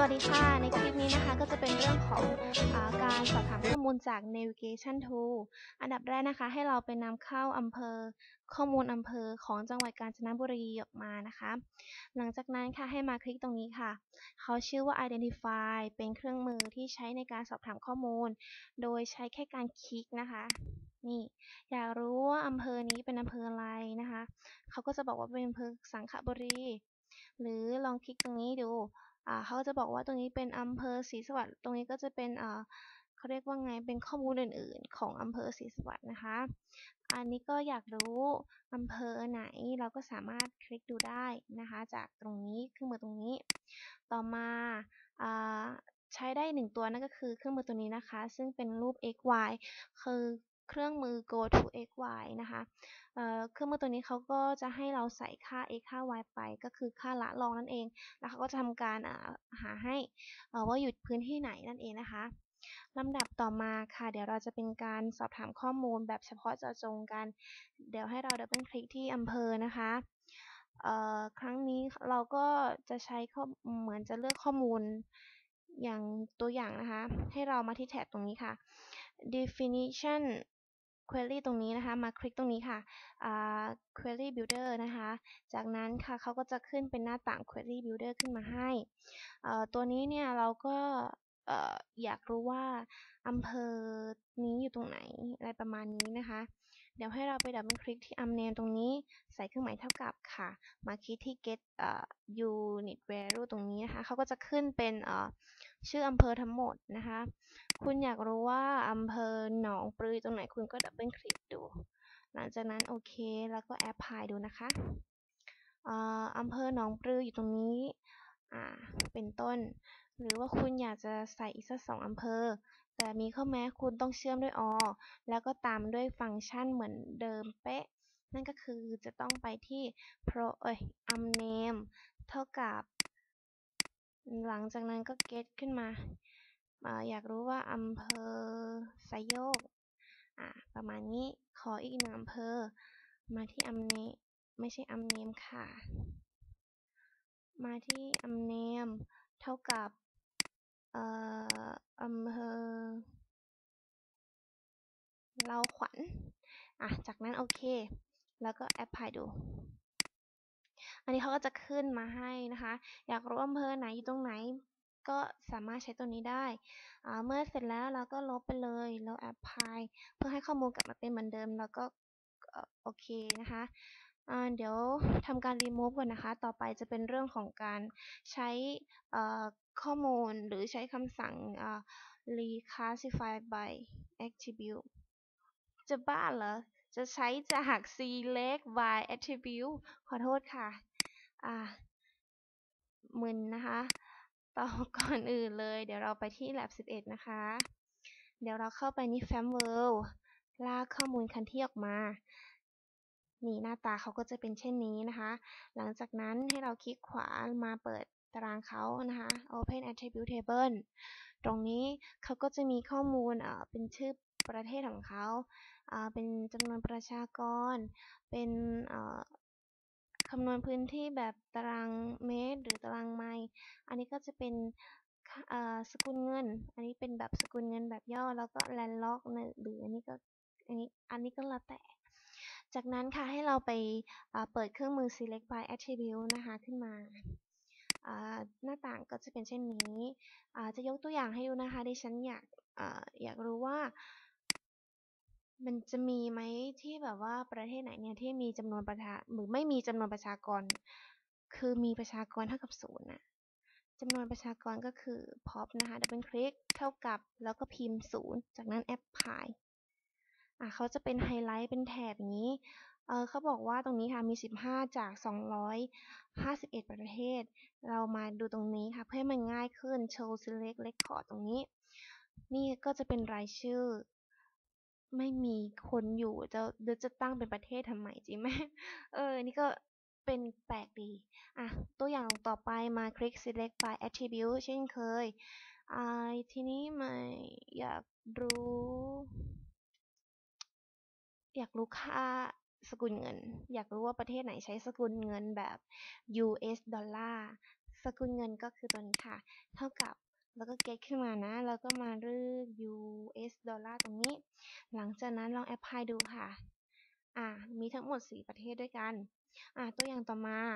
วัสดีค่ะในคลิปนี้นะคะก็จะเป็นเรื่องของการสอบถามข้อมูลจาก Navigation Tool อันดับแรกนะคะให้เราไปนำเข้าข้อมูลอำเภอของจังหวัดกาญจนบุรีออกมานะคะหลังจากนั้นค่ะให้มาคลิกตรงนี้ค่ะเขาชื่อว่า Identify เป็นเครื่องมือที่ใช้ในการสอบถามข้อมูลโดยใช้แค่การคลิกนะคะนี่อยากรู้ว่าอำเภอนี้เป็นอำเภออะไรนะคะเขาก็จะบอกว่าเป็นอำเภอสังขบุรีหรือลองคลิกตรงนี้ดูเขาก็จะบอกว่าตรงนี้เป็นอำเภอศรีสวัสดิ์ตรงนี้ก็จะเป็นเขาเรียกว่าไงเป็นข้อมูลอื่นๆของอำเภอศรีสวัสดิ์นะคะอันนี้ก็อยากรู้อำเภอไหนเราก็สามารถคลิกดูได้นะคะจากตรงนี้เครื่องมือตรงนี้ต่อมาใช้ได้1ตัวนั่นก็คือเครื่องมือตัวนี้นะคะซึ่งเป็นรูป XY คือเครื่องมือ go to XY นะคะเครื่องมือตัวนี้เขาก็จะให้เราใส่ค่า x ค่า y ไปก็คือค่าละลองนั่นเองแล้วเขาก็จะทำการหาให้ว่าอยู่พื้นที่ไหนนั่นเองนะคะลำดับต่อมาค่ะเดี๋ยวเราจะเป็นการสอบถามข้อมูลแบบเฉพาะเจาะจงกันเดี๋ยวให้เราดับเบิลคลิกที่อำเภอนะคะครั้งนี้เราก็จะใช้เหมือนจะเลือกข้อมูลอย่างตัวอย่างนะคะให้เรามาที่แท็บตรงนี้ค่ะ definition query ตรงนี้นะคะมาคลิกตรงนี้ค่ะquery builder นะคะจากนั้นค่ะเขาก็จะขึ้นเป็นหน้าต่าง query builder ขึ้นมาให้ตัวนี้เนี่ยเราก็อยากรู้ว่าอำเภอนี้อยู่ตรงไหนอะไรประมาณนี้นะคะเดี๋ยวให้เราไปดับเบิลคลิกที่ uname ตรงนี้ใส่เครื่องหมายเท่ากับค่ะมาคลิกที่ get unit value ตรงนี้นะคะเขาก็จะขึ้นเป็นชื่ออำเภอทั้งหมดนะคะคุณอยากรู้ว่าอำเภอหนองปลือตรงไหนคุณก็ดับเบิลคลิกดูหลังจากนั้นโอเคแล้วก็แอปพลายดูนะคะอำเภอหนองปลืออยู่ตรงนี้เป็นต้นหรือว่าคุณอยากจะใส่อีกสัก2อำเภอแต่มีข้อแม้คุณต้องเชื่อมด้วยแล้วก็ตามด้วยฟังก์ชันเหมือนเดิมเป๊ะนั่นก็คือจะต้องไปที่uname เท่ากับหลังจากนั้นก็ get ขึ้นมาอยากรู้ว่าอำเภอไซโยกประมาณนี้ขออีก1อำเภอมาที่unameไม่ใช่unameค่ะมาที่unameเท่ากับอำเภอเล่าขวัญจากนั้นโอเคแล้วก็แอปพลายดูอันนี้เขาก็จะขึ้นมาให้นะคะอยากรู้อำเภอไหนอยู่ตรงไหนก็สามารถใช้ตัวนี้ได้เมื่อเสร็จแล้วเราก็ลบไปเลยแล้วแอปพลายเพื่อให้ข้อมูลกลับมาเป็นเหมือนเดิมแล้วก็โอเคนะคะเดี๋ยวทำการ remove ก่อนนะคะต่อไปจะเป็นเรื่องของการใช้ข้อมูลหรือใช้คำสั่งreclassify by attribute จะบ้าเหรอจะใช้จาก select by attribute ขอโทษค่ะมึนนะคะก่อนอื่นเลยเดี๋ยวเราไปที่ lab 11นะคะเดี๋ยวเราเข้าไปใน FAMWorld ลากข้อมูลคันที่ออกมานี่หน้าตาเขาก็จะเป็นเช่นนี้นะคะหลังจากนั้นให้เราคลิกขวามาเปิดตารางเขานะคะ Open Attribute Table ตรงนี้เขาก็จะมีข้อมูลเป็นชื่อประเทศของเขาเป็นจำนวนประชากรเป็นคำนวณพื้นที่แบบตารางเมตรหรือตารางไมล์อันนี้ก็จะเป็นสกุลเงินอันนี้เป็นแบบสกุลเงินแบบย่อแล้วก็แลนด์ล็อกหรืออันนี้ก็แล้วแต่จากนั้นค่ะให้เราไปเปิดเครื่องมือ select by attribute นะคะขึ้นมาหน้าต่างก็จะเป็นเช่นนี้จะยกตัวอย่างให้ดูนะคะดิฉันอยากรู้ว่ามันจะมีไหมที่แบบว่าประเทศไหนเนี่ยที่มีจำนวนหรือไม่มีจำนวนประชากรคือมีประชากรเท่ากับ0น่ะจำนวนประชากรก็คือ pop นะคะดับเบิลคลิกเท่ากับแล้วก็พิมพ์0จากนั้น apply เขาจะเป็นไฮไลท์เป็นแถบอย่างนี้เขาบอกว่าตรงนี้ค่ะมี15จาก251ประเทศเรามาดูตรงนี้ค่ะเพื่อให้มันง่ายขึ้น show select record ตรงนี้นี่ก็จะเป็นรายชื่อไม่มีคนอยู่จะตั้งเป็นประเทศทำไมจริงไหมนี่ก็เป็นแปลกดีตัวอย่างต่อไปมาคลิก select by attribute เช่นเคยทีนี้มาอยากรู้ค่าสกุลเงินอยากรู้ว่าประเทศไหนใช้สกุลเงินแบบ US ดอลลาร์สกุลเงินก็คือตัวนี้ค่ะเท่ากับแล้วก็ get ขึ้นมานะแล้วก็มาเลือก US ดอลลาร์ตรงนี้หลังจากนั้นลอง apply ดูค่ะมีทั้งหมด4ประเทศด้วยกันตัวอย่างต่อมา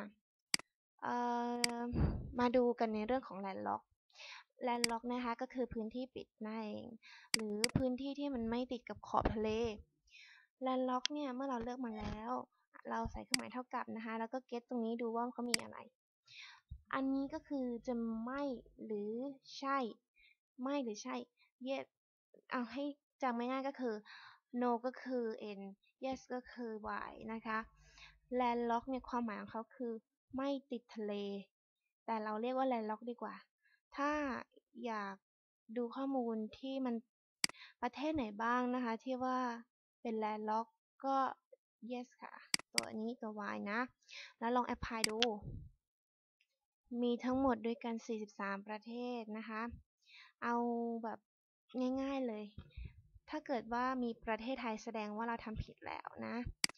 มาดูกันในเรื่องของ landlock landlock นะคะก็คือพื้นที่ปิดนั่นเองหรือพื้นที่ที่มันไม่ติดกับขอบทะเล landlock เนี่ยเมื่อเราเลือกมาแล้วเราใส่เครื่องหมายเท่ากับนะคะแล้วก็ get ตรงนี้ดูว่าเขามีอะไรอันนี้ก็คือจะไม่หรือใช่ไม่หรือใช่ yes เอาให้จำไม่ง่ายก็คือ no ก็คือ n yes ก็คือ y นะคะ landlock เนี่ยความหมายของเขาคือไม่ติดทะเลแต่เราเรียกว่า landlock ดีกว่าถ้าอยากดูข้อมูลที่มันประเทศไหนบ้างนะคะที่ว่าเป็น landlock ก็ yes ค่ะตัวนี้ตัว y นะแล้วลอง apply ดูมีทั้งหมดด้วยกัน43ประเทศนะคะเอาแบบง่ายๆเลยถ้าเกิดว่ามีประเทศไทยแสดงว่าเราทำผิดแล้วนะ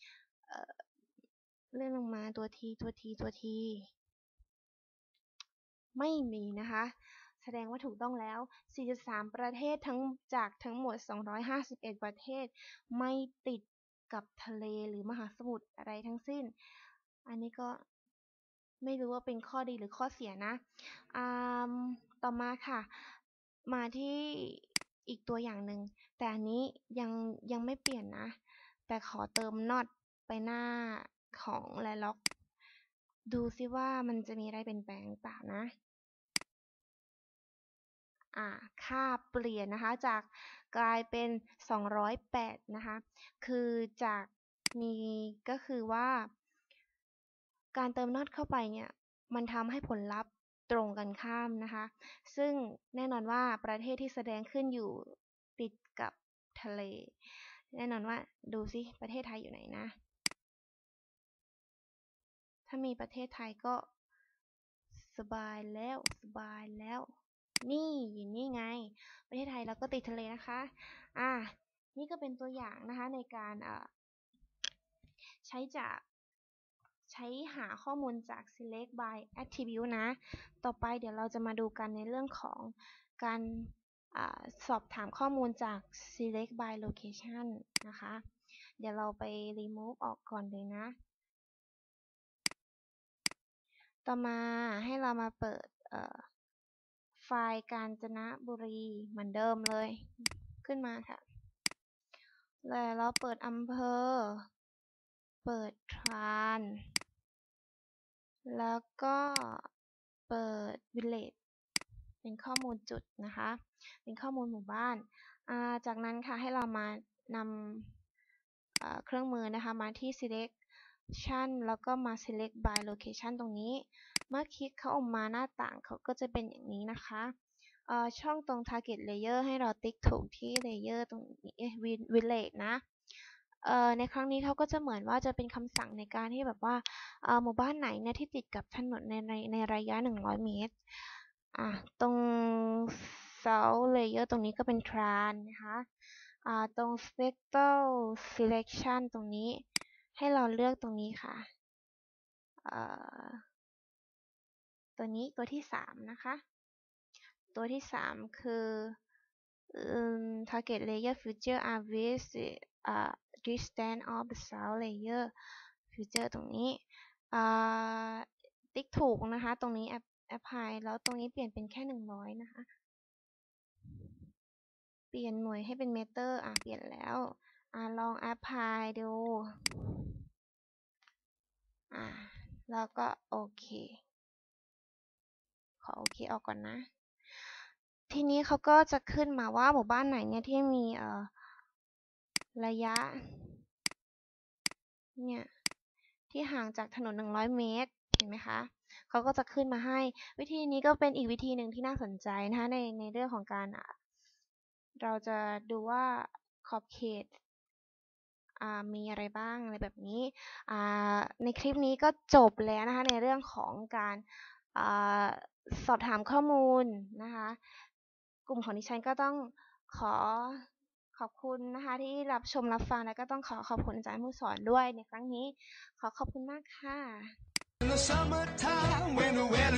เลื่อนลงมาตัวทีไม่มีนะคะแสดงว่าถูกต้องแล้ว43ประเทศจากทั้งหมด251ประเทศไม่ติดกับทะเลหรือมหาสมุทรอะไรทั้งสิ้นอันนี้ก็ไม่รู้ว่าเป็นข้อดีหรือข้อเสียนะต่อมาค่ะมาที่อีกตัวอย่างหนึ่งแต่อันนี้ยังไม่เปลี่ยนนะแต่ขอเติม not ไปหน้าของ landlock ดูซิว่ามันจะมีอะไรเปลี่ยนแปลงหรือเปล่านะค่าเปลี่ยนนะคะจากกลายเป็น208นะคะคือจากมีก็คือว่าการเติม not เข้าไปเนี่ยมันทำให้ผลลัพธ์ตรงกันข้ามนะคะซึ่งแน่นอนว่าประเทศที่แสดงขึ้นอยู่ติดกับทะเลแน่นอนว่าดูซิประเทศไทยอยู่ไหนนะถ้ามีประเทศไทยก็สบายแล้วนี่อยู่นี่ไงประเทศไทยเราก็ติดทะเลนะคะนี่ก็เป็นตัวอย่างนะคะในการใช้หาข้อมูลจาก select by attribute นะต่อไปเดี๋ยวเราจะมาดูกันในเรื่องของการสอบถามข้อมูลจาก select by location นะคะเดี๋ยวเราไป remove ออกก่อนเลยนะต่อมาให้เรามาเปิดไฟล์กาญจนบุรีเหมือนเดิมเลยขึ้นมาค่ะแล้วเราเปิดอำเภอเปิดทรานแล้วก็เปิด village เป็นข้อมูลจุดนะคะเป็นข้อมูลหมู่บ้านจากนั้นค่ะให้เรามานำเครื่องมือนะคะมาที่ selection แล้วก็มา select by location ตรงนี้เมื่อคลิกเข้าออกมาหน้าต่างเขาก็จะเป็นอย่างนี้นะคะช่องตรง target layer ให้เราติ๊กถูกที่ layer ตรงนี้ village นะในครั้งนี้เขาก็จะเหมือนว่าจะเป็นคำสั่งในการที่แบบว่าหมู่บ้านไหนเนี่ยที่ติดกับถนนในระยะ100เมตรตรง South Layer ตรงนี้ก็เป็น Tran นะคะตรง Spectral Selection ตรงนี้ให้เราเลือกตรงนี้ค่ะตัวนี้ตัวที่3นะคะตัวที่3คือ Target Layer Future are with distance of the South Layer Future ตรงนี้ติ๊กถูกนะคะตรงนี้apply แล้วตรงนี้เปลี่ยนเป็นแค่100นะคะเปลี่ยนหน่วยให้เป็นเมตรเปลี่ยนแล้วลอง apply ดูแล้วก็โอเคขอโอเคออกก่อนนะทีนี้เขาก็จะขึ้นมาว่าหมู่บ้านไหนเนี่ยที่มีระยะเนี่ยที่ห่างจากถนน100เมตรเห็นไหมคะเขาก็จะขึ้นมาให้วิธีนี้ก็เป็นอีกวิธีหนึ่งที่น่าสนใจนะคะในเรื่องของการเราจะดูว่าขอบเขตมีอะไรบ้างอะไรแบบนี้ในคลิปนี้ก็จบแล้วนะคะในเรื่องของการสอบถามข้อมูลนะคะกลุ่มของดิฉันก็ต้องขอบคุณนะคะที่รับชมรับฟังแล้วก็ต้องขอบคุณอาจารย์ผู้สอนด้วยในครั้งนี้ขอบคุณมากค่ะ